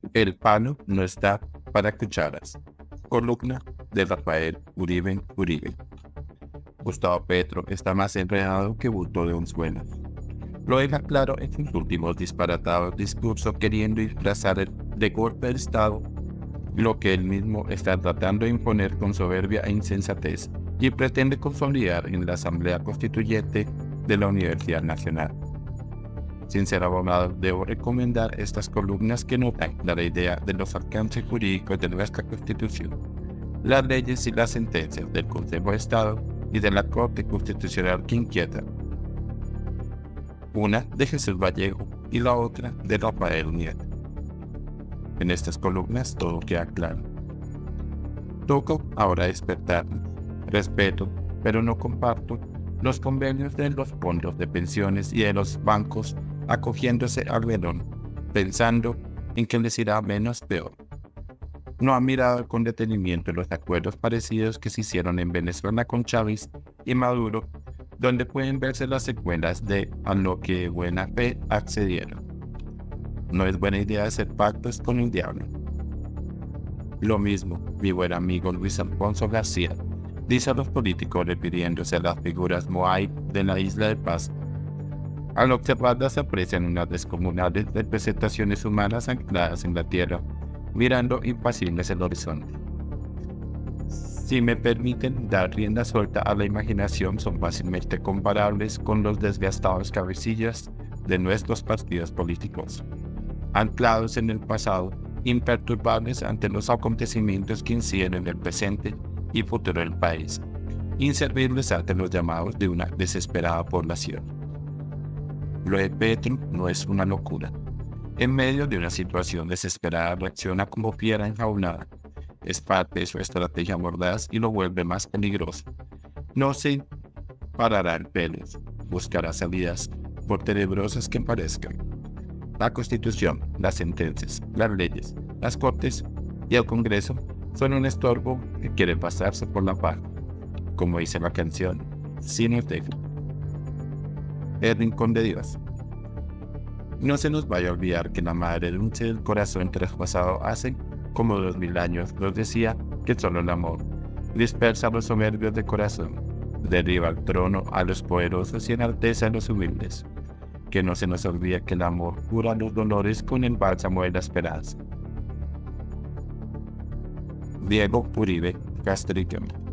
El palo no está para cucharas. Columna de Rafael Uribe Uribe. Gustavo Petro está más enredado que bulto de suelo. Lo deja claro en sus últimos disparatados discursos queriendo disfrazar de golpe de Estado lo que él mismo está tratando de imponer con soberbia e insensatez y pretende consolidar en la Asamblea Constituyente de la Universidad Nacional. Sin ser abogado, debo recomendar estas columnas que notan la idea de los alcances jurídicos de nuestra Constitución, las leyes y las sentencias del Consejo de Estado y de la Corte Constitucional que inquietan. Una de Jesús Vallejo y la otra de Rafael Nieto. En estas columnas todo queda claro. Toco ahora despertar. Respeto, pero no comparto los convenios de los fondos de pensiones y de los bancos acogiéndose al velón, pensando en que les irá menos peor. No ha mirado con detenimiento los acuerdos parecidos que se hicieron en Venezuela con Chávez y Maduro, donde pueden verse las secuelas de a lo que de buena fe accedieron. No es buena idea hacer pactos con el diablo. Lo mismo, mi buen amigo Luis Alfonso García dice a los políticos refiriéndose a las figuras Moai de la Isla de Paz. Al observarlas se aprecian unas descomunales representaciones humanas ancladas en la tierra, mirando impasibles el horizonte. Si me permiten dar rienda suelta a la imaginación, son fácilmente comparables con los desgastados cabecillas de nuestros partidos políticos, anclados en el pasado, imperturbables ante los acontecimientos que inciden en el presente y futuro del país, inservibles ante los llamados de una desesperada población. Lo de Petro no es una locura. En medio de una situación desesperada reacciona como fiera enjaulada. Es parte de su estrategia mordaz y lo vuelve más peligroso. No se parará en pelos, buscará salidas, por tenebrosas que parezcan. La Constitución, las sentencias, las leyes, las Cortes y el Congreso son un estorbo que quiere pasarse por la paz. Como dice la canción, sin efecto. El rincón de Dios. No se nos vaya a olvidar que la madre dulce del corazón traspasado hace como 2000 años nos decía que solo el amor dispersa a los soberbios de corazón, derriba al trono a los poderosos y enaltece a los humildes. Que no se nos olvide que el amor cura los dolores con el bálsamo de la esperanza. Diego Uribe Castrillón.